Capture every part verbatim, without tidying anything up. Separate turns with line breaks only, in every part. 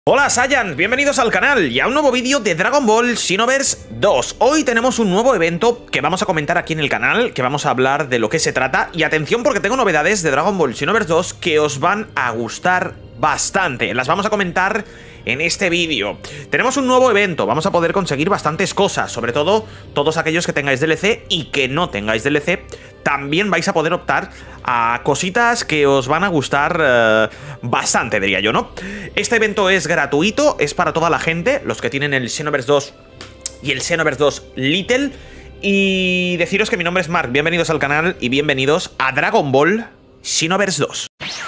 Hola Saiyans, bienvenidos al canal y a un nuevo vídeo de Dragon Ball Xenoverse dos. Hoy tenemos un nuevo evento que vamos a comentar aquí en el canal, que vamos a hablar de lo que se trata. Y atención porque tengo novedades de Dragon Ball Xenoverse dos que os van a gustar bastante. Las vamos a comentar en este vídeo. Tenemos un nuevo evento, vamos a poder conseguir bastantes cosas, sobre todo todos aquellos que tengáis D L C y que no tengáis D L C. También vais a poder optar a cositas que os van a gustar eh, bastante, diría yo, ¿no? Este evento es gratuito, es para toda la gente, los que tienen el Xenoverse dos y el Xenoverse dos Little. Y deciros que mi nombre es Mark, bienvenidos al canal y bienvenidos a Dragon Ball Xenoverse dos.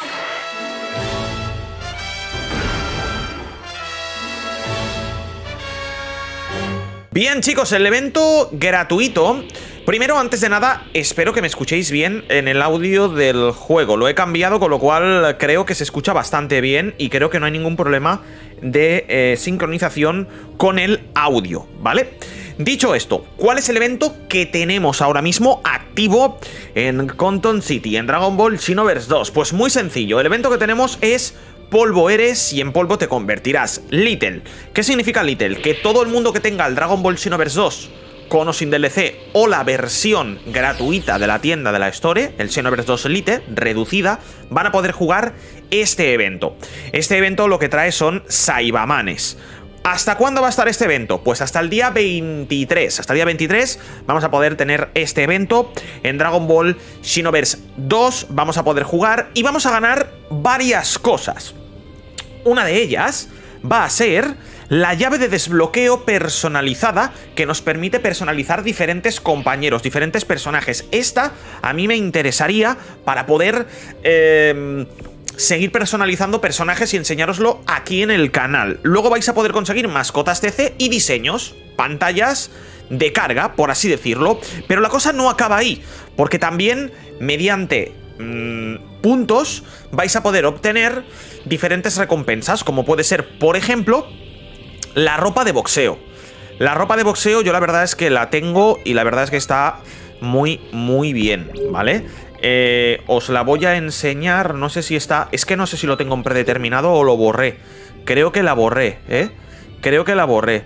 Bien chicos, el evento gratuito. Primero, antes de nada, espero que me escuchéis bien en el audio del juego. Lo he cambiado, con lo cual creo que se escucha bastante bien y creo que no hay ningún problema de eh, sincronización con el audio, ¿vale? Dicho esto, ¿cuál es el evento que tenemos ahora mismo activo en Conton City, en Dragon Ball Xenoverse dos? Pues muy sencillo, el evento que tenemos es polvo eres y en polvo te convertirás. Little. ¿Qué significa Little? Que todo el mundo que tenga el Dragon Ball Xenoverse dos con o sin D L C o la versión gratuita de la tienda de la Store, el Xenoverse dos Lite, reducida, van a poder jugar este evento. Este evento lo que trae son Saibamanes. ¿Hasta cuándo va a estar este evento? Pues hasta el día veintitrés. Hasta el día veintitrés vamos a poder tener este evento en Dragon Ball Xenoverse dos. Vamos a poder jugar y vamos a ganar varias cosas. Una de ellas va a ser la llave de desbloqueo personalizada que nos permite personalizar diferentes compañeros, diferentes personajes. Esta a mí me interesaría para poder eh, seguir personalizando personajes y enseñároslo aquí en el canal. Luego vais a poder conseguir mascotas T C y diseños, pantallas de carga, por así decirlo. Pero la cosa no acaba ahí, porque también mediante mmm, puntos vais a poder obtener diferentes recompensas, como puede ser, por ejemplo, la ropa de boxeo. La ropa de boxeo yo la verdad es que la tengo y la verdad es que está muy, muy bien, ¿vale? Eh, os la voy a enseñar, no sé si está... Es que no sé si lo tengo en predeterminado o lo borré. Creo que la borré, ¿eh? Creo que la borré.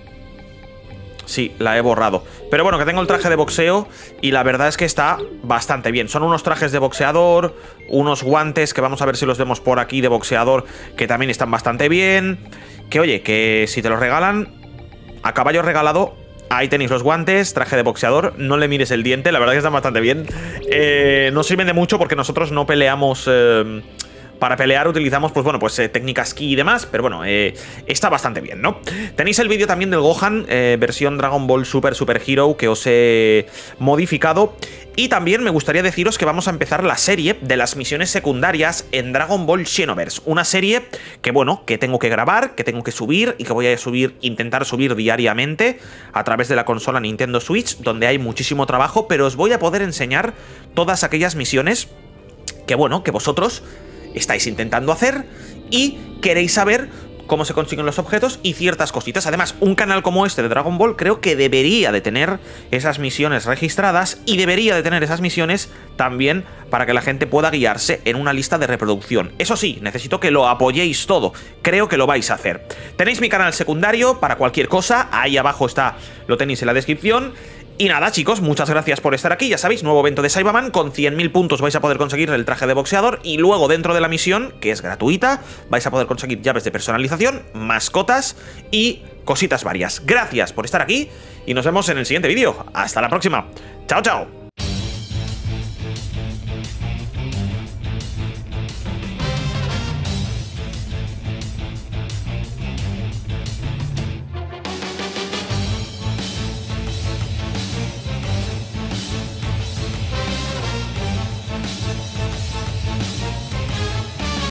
Sí, la he borrado. Pero bueno, que tengo el traje de boxeo y la verdad es que está bastante bien. Son unos trajes de boxeador, unos guantes que vamos a ver si los vemos por aquí de boxeador, que también están bastante bien. Que oye, que si te los regalan a caballo regalado, ahí tenéis los guantes, traje de boxeador, no le mires el diente, la verdad que están bastante bien. Eh, no sirven de mucho porque nosotros no peleamos... Eh, Para pelear utilizamos, pues bueno, pues eh, técnicas ki y demás, pero bueno, eh, está bastante bien, ¿no? Tenéis el vídeo también del Gohan, eh, versión Dragon Ball Super Super Hero, que os he modificado. Y también me gustaría deciros que vamos a empezar la serie de las misiones secundarias en Dragon Ball Xenoverse. Una serie que, bueno, que tengo que grabar, que tengo que subir y que voy a subir, intentar subir diariamente a través de la consola Nintendo Switch, donde hay muchísimo trabajo, pero os voy a poder enseñar todas aquellas misiones que, bueno, que vosotros estáis intentando hacer y queréis saber cómo se consiguen los objetos y ciertas cositas. Además, un canal como este de Dragon Ball creo que debería de tener esas misiones registradas y debería de tener esas misiones también para que la gente pueda guiarse en una lista de reproducción. Eso sí, necesito que lo apoyéis todo. Creo que lo vais a hacer. Tenéis mi canal secundario para cualquier cosa. Ahí abajo está, lo tenéis en la descripción. Y nada chicos, muchas gracias por estar aquí, ya sabéis, nuevo evento de Saibaman, con cien mil puntos vais a poder conseguir el traje de boxeador y luego dentro de la misión, que es gratuita, vais a poder conseguir llaves de personalización, mascotas y cositas varias. Gracias por estar aquí y nos vemos en el siguiente vídeo. Hasta la próxima. Chao, chao.